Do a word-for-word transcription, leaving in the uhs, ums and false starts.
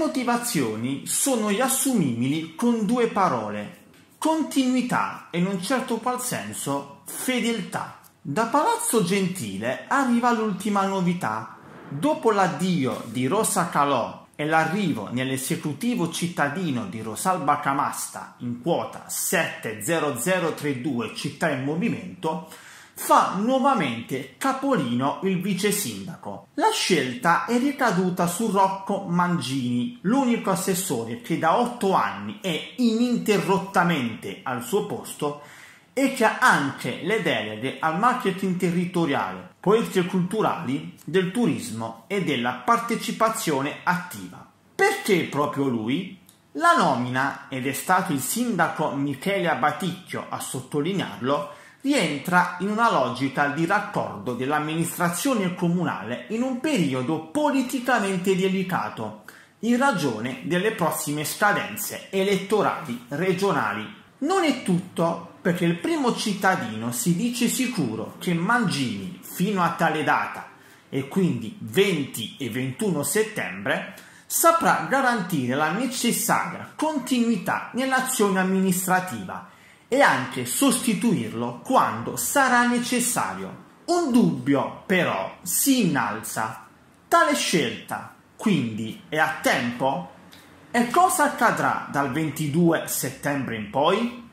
motivazioni sono riassumibili con due parole: continuità e in un certo qual senso fedeltà. Da Palazzo Gentile arriva l'ultima novità. Dopo l'addio di Rosa Calò e l'arrivo nell'esecutivo cittadino di Rosalba Camasta in quota sette zero zero tre due Città in Movimento, fa nuovamente capolino il vice sindaco. La scelta è ricaduta su Rocco Mangini, l'unico assessore che da otto anni è ininterrottamente al suo posto e che ha anche le deleghe al marketing territoriale, politiche culturali, del turismo e della partecipazione attiva. Perché proprio lui? La nomina, ed è stato il sindaco Michele Abaticchio a sottolinearlo, rientra in una logica di raccordo dell'amministrazione comunale in un periodo politicamente delicato, in ragione delle prossime scadenze elettorali regionali. Non è tutto, perché il primo cittadino si dice sicuro che Mangini, fino a tale data, e quindi venti e ventuno settembre, saprà garantire la necessaria continuità nell'azione amministrativa e anche sostituirlo quando sarà necessario. Un dubbio, però, si innalza. Tale scelta, quindi, è a tempo? E cosa accadrà dal ventidue settembre in poi?